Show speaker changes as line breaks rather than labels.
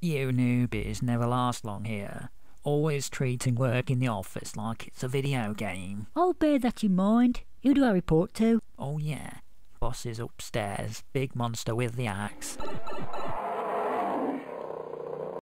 You newbies never last long here. Always treating work in the office like it's a video game.
I'll bear that in mind. Who do I report to?
Oh yeah, boss is upstairs, big monster with the axe.